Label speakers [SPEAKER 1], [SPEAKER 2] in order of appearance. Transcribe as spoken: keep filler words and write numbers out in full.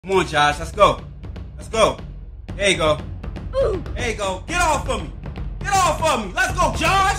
[SPEAKER 1] Come on, Josh. Let's go. Let's go. There you go. There you go. Get off of me. Get off of me. Let's go, Josh.